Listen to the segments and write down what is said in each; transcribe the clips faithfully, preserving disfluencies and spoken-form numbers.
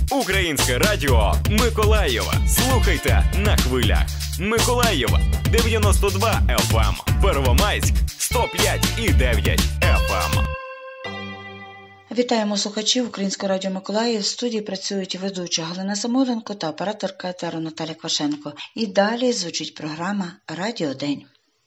Українське радіо Миколаєва. Слухайте на хвилях. Миколаєва дев'яносто два еф ем, Первомайськ сто п'ять і дев'ять еф ем. Вітаємо слухачів Українського радіо Миколаїв. В студії працюють ведуча Галина Самойленко та операторка етеру Наталя Квашенко. І далі звучить програма «Радіо День».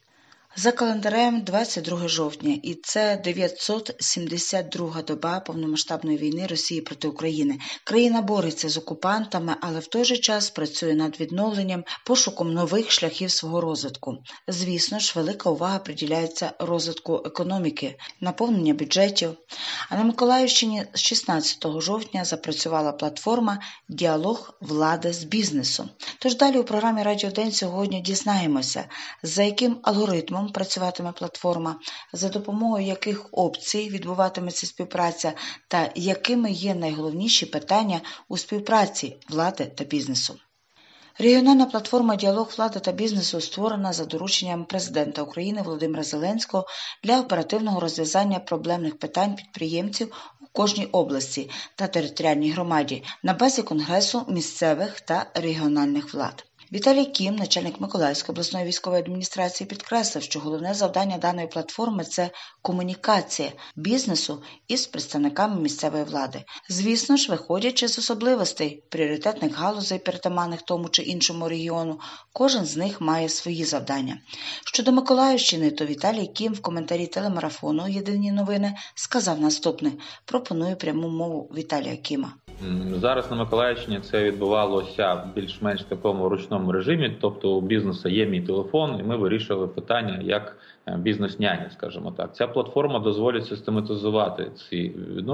За календарем двадцять друге жовтня, і це дев'ятсот сімдесят друга доба повномасштабної війни Росії проти України. Країна бореться з окупантами, але в той же час працює над відновленням, пошуком нових шляхів свого розвитку. Звісно ж, велика увага приділяється розвитку економіки, наповнення бюджетів. А на Миколаївщині з шістнадцятого жовтня запрацювала платформа «Діалог влади з бізнесом». Тож далі у програмі «Радіо День» сьогодні дізнаємося, за яким алгоритмом працюватиме платформа, за допомогою яких опцій відбуватиметься співпраця та якими є найголовніші питання у співпраці влади та бізнесу. Регіональна платформа «Діалог влади та бізнесу» створена за дорученням президента України Володимира Зеленського для оперативного розв'язання проблемних питань підприємців у кожній області та територіальній громаді на базі Конгресу місцевих та регіональних влад. Віталій Кім, начальник Миколаївської обласної військової адміністрації, підкреслив, що головне завдання даної платформи – це комунікація бізнесу із представниками місцевої влади. Звісно ж, виходячи з особливостей пріоритетних галузей, притаманних тому чи іншому регіону, кожен з них має свої завдання. Щодо Миколаївщини, то Віталій Кім в коментарі телемарафону «Єдині новини» сказав наступне. Пропоную пряму мову Віталія Кіма. Зараз на Миколаївщині це відбувалося в більш-менш такому ручному режимі, тобто у бізнесу є мій телефон, і ми вирішили питання як бізнес-няні, скажімо так. Ця платформа дозволить систематизувати ці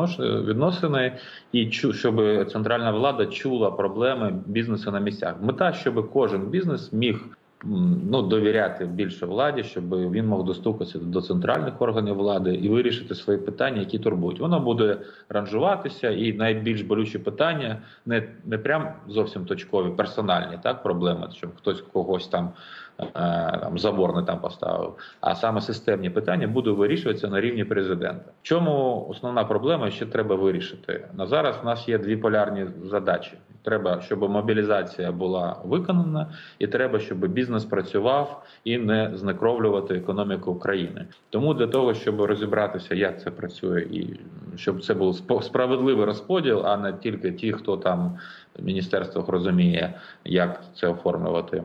відносини і щоб центральна влада чула проблеми бізнесу на місцях. Мета, щоб кожен бізнес міг ну, довіряти більше владі, щоб він мог достукатися до центральних органів влади і вирішити свої питання, які турбують. Воно буде ранжуватися, і найбільш болючі питання не, не прям зовсім точкові, персональні так, проблеми, щоб хтось когось там, е, там забор не там поставив, а саме системні питання будуть вирішуватися на рівні президента. В чому основна проблема, що треба вирішити? На зараз у нас є дві полярні задачі. Треба, щоб мобілізація була виконана, і треба, щоб бізнес працював і не знекровлювати економіку України. Тому для того, щоб розібратися, як це працює, і щоб це був справедливий розподіл, а не тільки ті, хто там в міністерствах розуміє, як це оформлювати.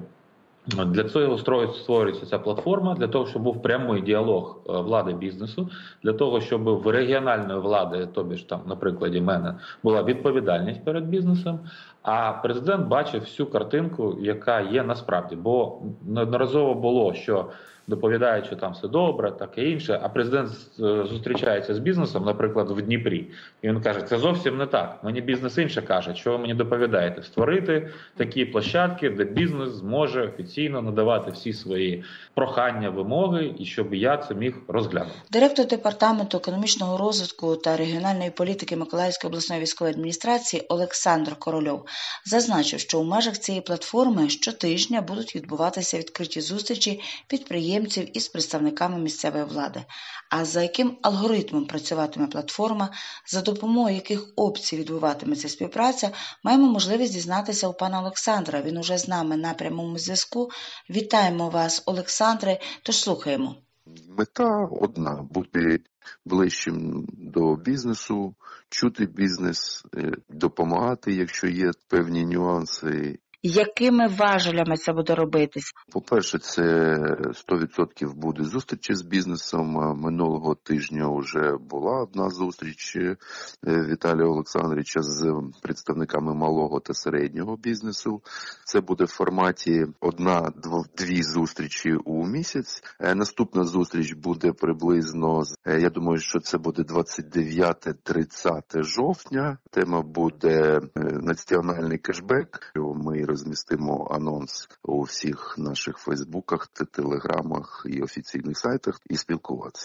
Для цього створюється ця платформа, для того, щоб був прямий діалог влади бізнесу, для того, щоб в регіональної влади, тобі ж там, на прикладі мене, була відповідальність перед бізнесом, а президент бачив всю картинку, яка є насправді. Бо неодноразово було, що доповідають, що там все добре, таке інше, а президент зустрічається з бізнесом, наприклад, в Дніпрі, і він каже, це зовсім не так, мені бізнес інше каже, що ви мені доповідаєте, створити такі площадки, де бізнес зможе офіційно надавати всі свої прохання, вимоги, і щоб я це міг розглянути. Директор департаменту економічного розвитку та регіональної політики Миколаївської обласної військової адміністрації Олександр Корольов зазначив, що у межах цієї платформи щотижня будуть відбуватися відкриті зустрічі підприємців із представниками місцевої влади. А за яким алгоритмом працюватиме платформа, за допомогою яких опцій відбуватиметься співпраця, маємо можливість дізнатися у пана Олександра. Він уже з нами на прямому зв'язку. Вітаємо вас, Олександре, тож слухаємо. Мета одна – бути ближчим до бізнесу, чути бізнес, допомагати, якщо є певні нюанси. Якими важелями це буде робитись? По-перше, це сто відсотків буде зустрічі з бізнесом. Минулого тижня вже була одна зустріч Віталія Олександровича з представниками малого та середнього бізнесу. Це буде в форматі одна-дві зустрічі у місяць. Наступна зустріч буде приблизно, я думаю, що це буде двадцять дев'яте-тридцяте жовтня. Тема буде національний кешбек. Ми розмістимо анонс у всіх наших фейсбуках, телеграмах і офіційних сайтах і спілкуватися.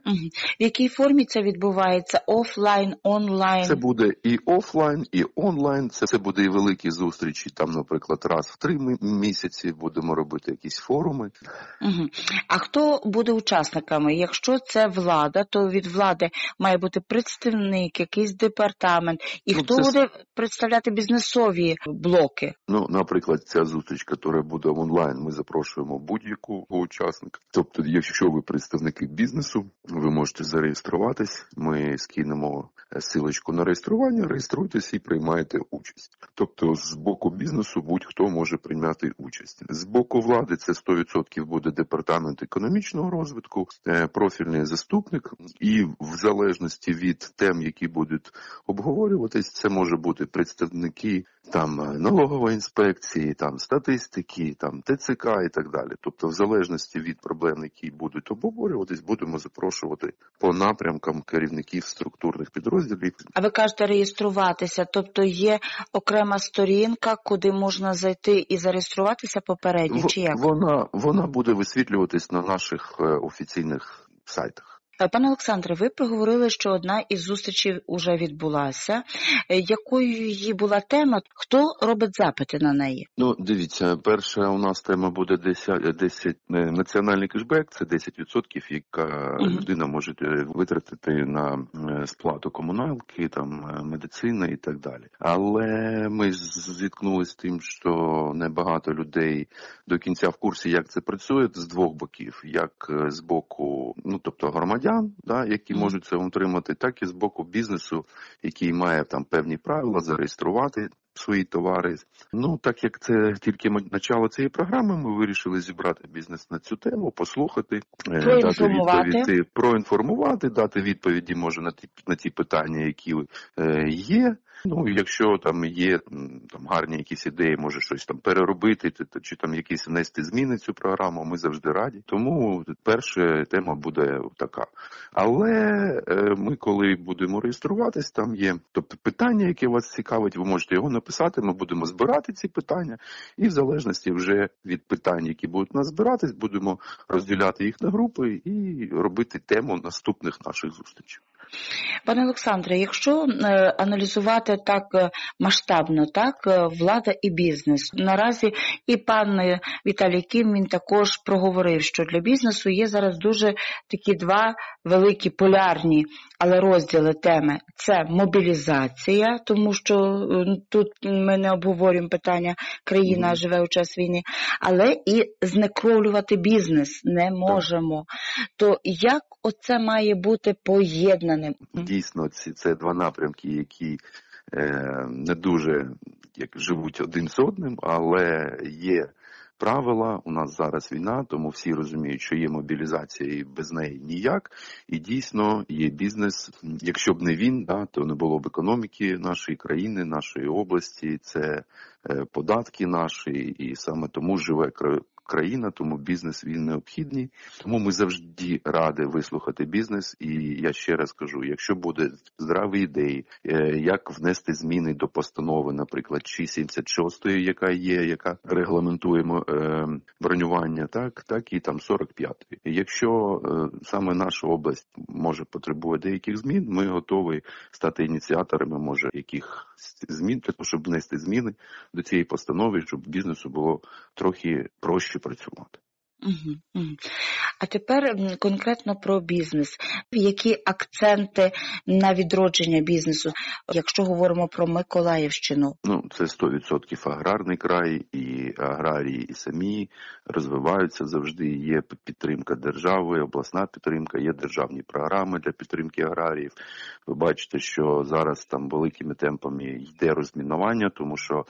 Угу. В якій формі це відбувається? Офлайн, онлайн? Це буде і офлайн, і онлайн. Це, це буде і великі зустрічі. Там, наприклад, раз в три місяці будемо робити якісь форуми. Угу. А хто буде учасниками? Якщо це влада, то від влади має бути представник, якийсь департамент. І ну, хто це... буде представляти бізнесові блоки? Ну, наприклад, ця зустріч, яка буде онлайн, ми запрошуємо будь-якого учасника. Тобто, якщо ви представники бізнесу, ви можете зареєструватись, ми скинемо силочку на реєстрування, реєструйтесь і приймаєте участь. Тобто з боку бізнесу будь-хто може прийняти участь. З боку влади це сто відсотків буде департамент економічного розвитку, профільний заступник, і в залежності від тем, які будуть обговорюватись, це може бути представники там налогової інспекції, там статистики, там ТЦК і так далі. Тобто в залежності від проблем, які будуть обговорюватись, будемо запрошувати по напрямкам керівників структурних підрозділів. А ви кажете реєструватися, тобто є окрема сторінка, куди можна зайти і зареєструватися попередньо, чи як? Вона, вона буде висвітлюватись на наших офіційних сайтах. Пане Олександре, ви проговорили, що одна із зустрічей вже відбулася. Якою її була тема? Хто робить запити на неї? Ну, дивіться, перша у нас тема буде десять, десять національний кешбек, це десять відсотків, яка угу. людина може витратити на сплату комуналки, там, медицина і так далі. Але ми зіткнулися з тим, що небагато людей до кінця в курсі, як це працює, з двох боків. Як з боку, ну, тобто громадян, Да, які можуть це отримати, так і з боку бізнесу, який має там певні правила зареєструвати свої товари. Ну, так як це тільки начало цієї програми, ми вирішили зібрати бізнес на цю тему, послухати, дати відповіді, проінформувати, дати відповіді, може, на ті, на ті питання, які е, є. Ну, якщо там є там гарні якісь ідеї, може щось там переробити, чи там якісь внести зміни в цю програму, ми завжди раді. Тому перша тема буде така. Але е, ми, коли будемо реєструватись, там є тобто питання, яке вас цікавить, ви можете його написати, ми будемо збирати ці питання, і в залежності вже від питань, які будуть у нас збиратись, будемо розділяти їх на групи і робити тему наступних наших зустрічей. Пане Олександре, якщо аналізувати так масштабно, так, влада і бізнес, наразі і пан Віталій Кім, він також проговорив, що для бізнесу є зараз дуже такі два великі полярні, але розділи теми. Це мобілізація, тому що тут ми не обговорюємо питання країна живе у час війни, але і знекровлювати бізнес не можемо. То як оце має бути поєднаним? Дійсно, ці це два напрямки, які е, не дуже як живуть один з одним, але є правила, у нас зараз війна, тому всі розуміють, що є мобілізація і без неї ніяк. І дійсно є бізнес. Якщо б не він, да, то не було б економіки нашої країни, нашої області, це е, податки наші, і саме тому живе країна, тому бізнес він необхідний. Тому ми завжди раді вислухати бізнес. І я ще раз кажу, якщо буде здраві ідеї, як внести зміни до постанови, наприклад, чи сімдесят шостої, яка є, яка регламентує бронювання, так, так і там сорок п'ятої. Якщо саме наша область може потребує деяких змін, ми готові стати ініціаторами, може, яких змін, для того, щоб внести зміни до цієї постанови, щоб бізнесу було трохи проще працювати. Угу, угу. А тепер конкретно про бізнес. Які акценти на відродження бізнесу, якщо говоримо про Миколаївщину? Ну, це сто відсотків аграрний край, і аграрії і самі розвиваються завжди. Є підтримка держави, обласна підтримка, є державні програми для підтримки аграріїв. Ви бачите, що зараз там великими темпами йде розмінування, тому що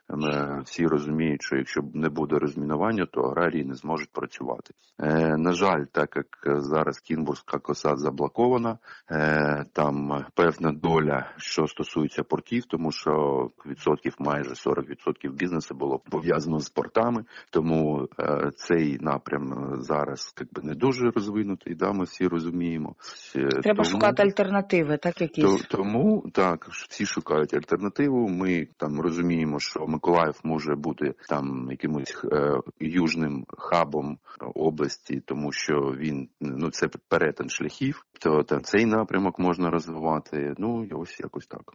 е, всі розуміють, що якщо не буде розмінування, то аграрії не зможуть працювати. Е, на жаль, так як зараз Кінбурзька коса заблокована, е, там певна доля, що стосується портів, тому що відсотків, майже сорок відсотків бізнесу було пов'язано з портами, тому е, цей напрям зараз якби не дуже розвинутий, да, ми всі розуміємо. Треба тому, шукати альтернативи, так якісь? То, тому, так, всі шукають альтернативу, ми там розуміємо, що Миколаїв може бути там якимось е, южним хабом центром області, тому що він, ну, це перетин шляхів, то, то цей напрямок можна розвивати. Ну, і ось якось так.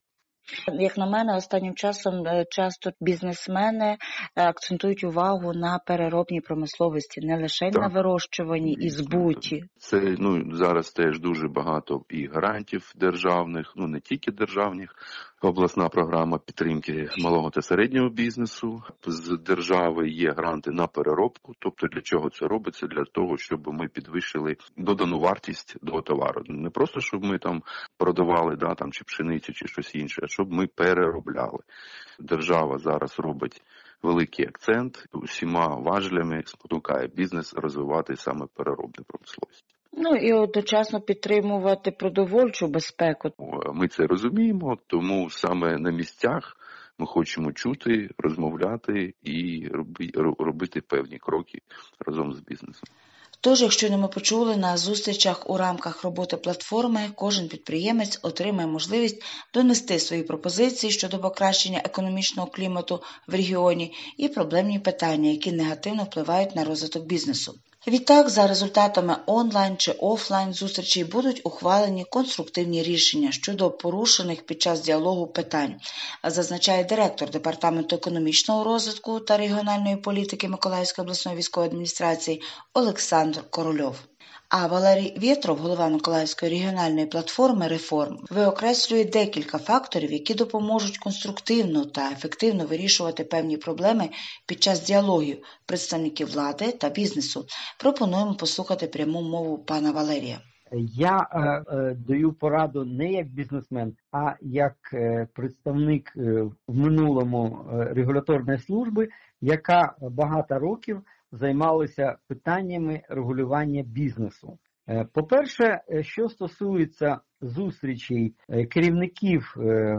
Як на мене, останнім часом часто бізнесмени акцентують увагу на переробній промисловості, не лише так. на вирощуванні і збуті. Це, ну, зараз теж дуже багато і грантів державних, ну, не тільки державних. Обласна програма підтримки малого та середнього бізнесу. З держави є гранти на переробку. Тобто для чого це робиться? Для того, щоб ми підвищили додану вартість до товару. Не просто, щоб ми там продавали, да, там, чи пшеницю, чи щось інше, а щоб ми переробляли. Держава зараз робить великий акцент, усіма важелями спонукає бізнес розвивати саме переробну промисловість. Ну і одночасно підтримувати продовольчу безпеку. Ми це розуміємо, тому саме на місцях ми хочемо чути, розмовляти і робити певні кроки разом з бізнесом. Тож, якщо не ми почули, на зустрічах у рамках роботи платформи кожен підприємець отримає можливість донести свої пропозиції щодо покращення економічного клімату в регіоні і проблемні питання, які негативно впливають на розвиток бізнесу. Відтак, за результатами онлайн чи офлайн зустрічей будуть ухвалені конструктивні рішення щодо порушених під час діалогу питань, зазначає директор Департаменту економічного розвитку та регіональної політики Миколаївської обласної військової адміністрації Олександр Корольов. А Валерій Вєтров, голова Миколаївської регіональної платформи реформ, виокреслює декілька факторів, які допоможуть конструктивно та ефективно вирішувати певні проблеми під час діалогів представників влади та бізнесу. Пропонуємо послухати пряму мову пана Валерія. Я е, е, даю пораду не як бізнесмен, а як е, представник е, в минулому е, регуляторної служби, яка багато років займалися питаннями регулювання бізнесу. По-перше, що стосується зустрічей керівників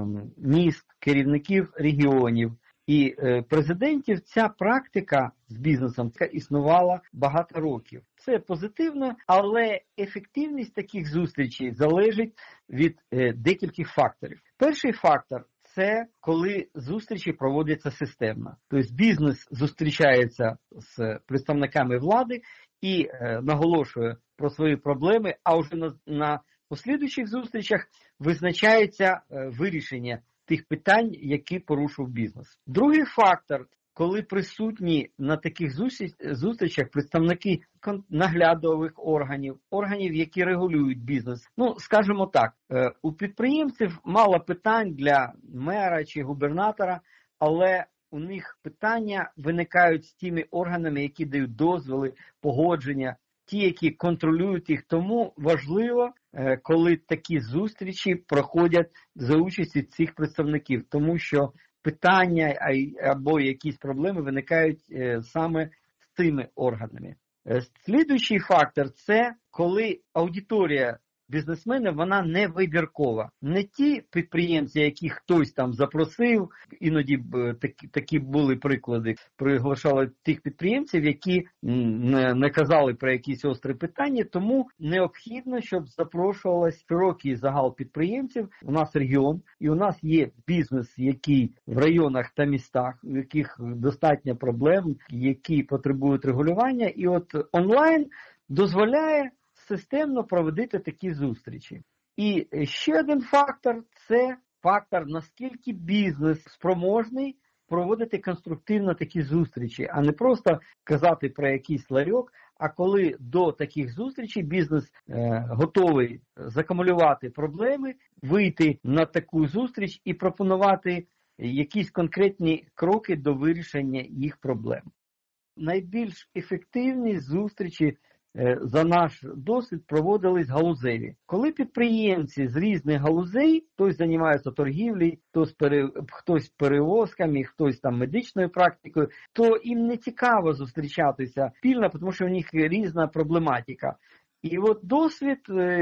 міст, керівників регіонів і президентів, ця практика з бізнесом існувала багато років. Це позитивно, але ефективність таких зустрічей залежить від декількох факторів. Перший фактор – це коли зустрічі проводяться системно. Тобто бізнес зустрічається з представниками влади і е, наголошує про свої проблеми, а вже на, на послідуючих зустрічах визначається е, вирішення тих питань, які порушив бізнес. Другий фактор, коли присутні на таких зустрічах представники наглядових органів, органів, які регулюють бізнес. Ну, скажімо так, у підприємців мало питань для мера чи губернатора, але у них питання виникають з тими органами, які дають дозволи, погодження, ті, які контролюють їх. Тому важливо, коли такі зустрічі проходять за участі цих представників, тому що питання або якісь проблеми виникають саме з цими органами. Слідуючий фактор – це коли аудиторія бізнесмена, вона не вибіркова. Не ті підприємці, які хтось там запросив, іноді такі, такі були приклади, приглашали тих підприємців, які не, не казали про якісь острі питання, тому необхідно, щоб запрошувалось широкий загал підприємців. У нас регіон, і у нас є бізнес, який в районах та містах, у яких достатньо проблем, які потребують регулювання, і от онлайн дозволяє системно проводити такі зустрічі. І ще один фактор – це фактор, наскільки бізнес спроможний проводити конструктивно такі зустрічі, а не просто казати про якийсь ларьок, а коли до таких зустрічей бізнес е, готовий закумулювати проблеми, вийти на таку зустріч і пропонувати якісь конкретні кроки до вирішення їх проблем. Найбільш ефективні зустрічі за наш досвід проводились галузеві. Коли підприємці з різних галузей, хтось займається торгівлею, хтось, пере, хтось перевозками, хтось там медичною практикою, то їм не цікаво зустрічатися спільно, тому що у них різна проблематика. І от досвід,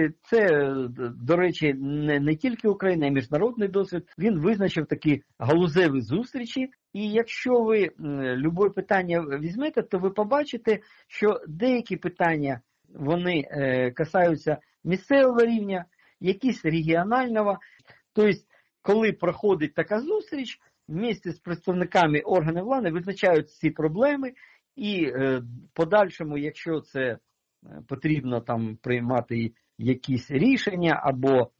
це, до речі, не, не тільки Україна, а й міжнародний досвід, він визначив такі галузеві зустрічі. І якщо ви любе питання візьмете, то ви побачите, що деякі питання, вони е, касаються місцевого рівня, якісь регіонального. Тобто, коли проходить така зустріч, вместе з представниками органів влади визначають ці проблеми І в подальшому, якщо це потрібно там приймати якісь рішення або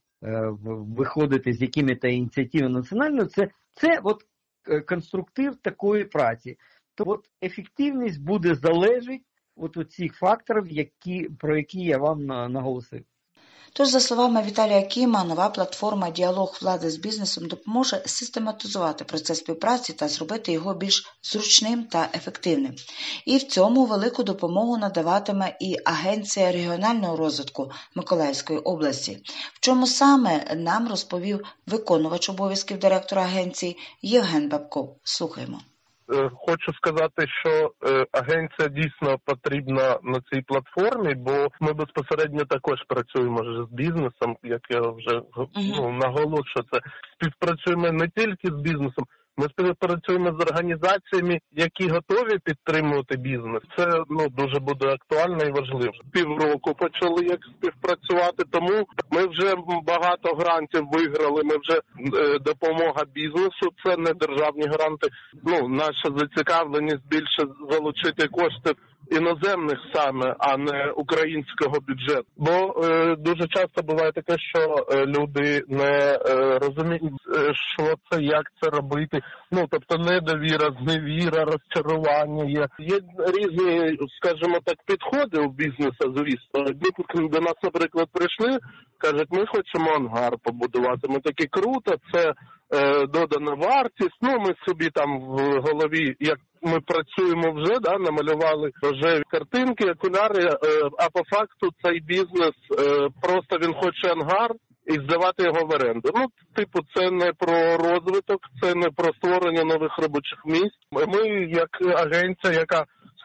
виходити з якими-то ініціативами національною, це, це от конструктив такої праці. То от ефективність буде залежати от у цих факторів, які, про які я вам наголосив. Тож, за словами Віталія Кіма, нова платформа «Діалог влади з бізнесом» допоможе систематизувати процес співпраці та зробити його більш зручним та ефективним. І в цьому велику допомогу надаватиме і Агенція регіонального розвитку Миколаївської області. В чому саме, нам розповів виконувач обов'язків директора агенції Євген Бабков. Слухаємо. Хочу сказати, що агенція дійсно потрібна на цій платформі, бо ми безпосередньо також працюємо вже з бізнесом, як я вже ну, наголошую, це співпрацюємо не тільки з бізнесом, ми співпрацюємо з організаціями, які готові підтримувати бізнес. Це ну дуже буде актуально і важливо. Півроку почали як співпрацювати, тому ми вже багато грантів виграли. Ми вже е, допомога бізнесу. Це не державні гранти. Ну наша зацікавленість більше залучити кошти іноземних саме, а не українського бюджету. Бо е, дуже часто буває таке, що е, люди не е, розуміють, е, що це, як це робити. Ну, тобто недовіра, зневіра, розчарування є. Є різні, скажімо так, підходи у бізнесу, звісно. Одні до нас, наприклад, прийшли, кажуть, ми хочемо ангар побудувати. Ми такі, круто, це е, додана вартість. Ну, ми собі там в голові, як ми працюємо вже, да, намалювали рожеві картинки, окуляри, е, а по факту цей бізнес, е, просто він хоче ангар і здавати його в оренду. Ну, типу, це не про розвиток, це не про створення нових робочих місць. Ми, як агенція, яка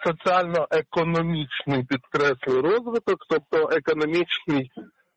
соціально-економічний, підкреслює, розвиток, тобто економічний,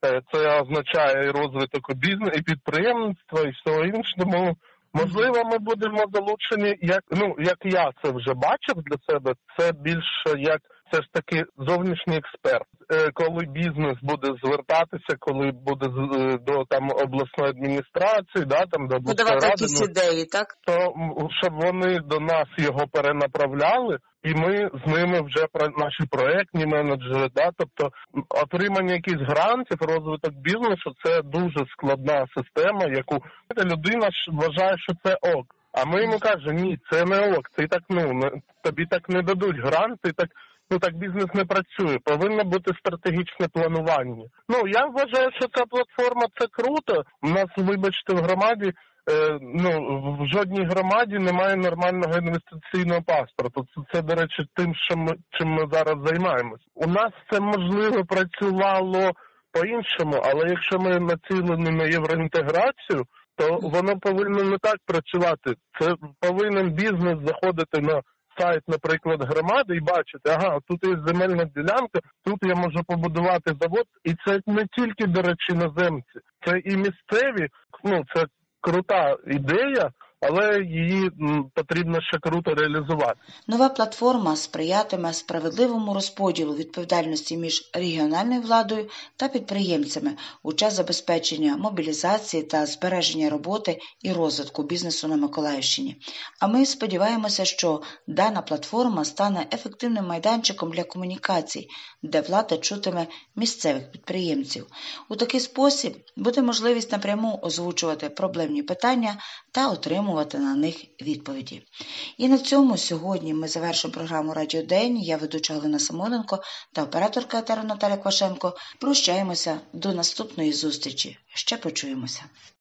це означає і розвиток бізнесу, і підприємництва, і всього іншого. Можливо, ми будемо залучені, як ну як я це вже бачив для себе, це більше як все ж таки зовнішній експерт. Коли бізнес буде звертатися, коли буде до там обласної адміністрації, да там до обласної ради, якісь ідеї, так? То щоб вони до нас його перенаправляли, і ми з ними вже про наші проектні менеджери, да, тобто отримання якихось грантів, розвиток бізнесу – це дуже складна система, яку людина вважає, що це ок. А ми йому кажемо, ні, це не ок, ти так, ну, тобі так не дадуть гранти, так, ну так бізнес не працює, повинно бути стратегічне планування. Ну, я вважаю, що ця платформа – це круто. У нас, вибачте, в громаді, ну, в жодній громаді немає нормального інвестиційного паспорту. Це, це до речі, тим, що ми, чим ми зараз займаємось. У нас це, можливо, працювало по-іншому, але якщо ми націлені на євроінтеграцію, то воно повинно не так працювати. Це повинен бізнес заходити на сайт, наприклад, громади і бачити, ага, тут є земельна ділянка, тут я можу побудувати завод. І це не тільки, до речі, іноземці, це і місцеві, ну, це крута ідея, але її потрібно ще круто реалізувати. Нова платформа сприятиме справедливому розподілу відповідальності між регіональною владою та підприємцями у час забезпечення мобілізації та збереження роботи і розвитку бізнесу на Миколаївщині. А ми сподіваємося, що дана платформа стане ефективним майданчиком для комунікацій, де влада чутиме місцевих підприємців. У такий спосіб буде можливість напряму озвучувати проблемні питання та отримувати на них відповіді. І на цьому сьогодні ми завершимо програму «Радіо День». Я ведуча Галина Самойленко та операторка етеру Наталя Квашенко. Прощаємося до наступної зустрічі. Ще почуємося.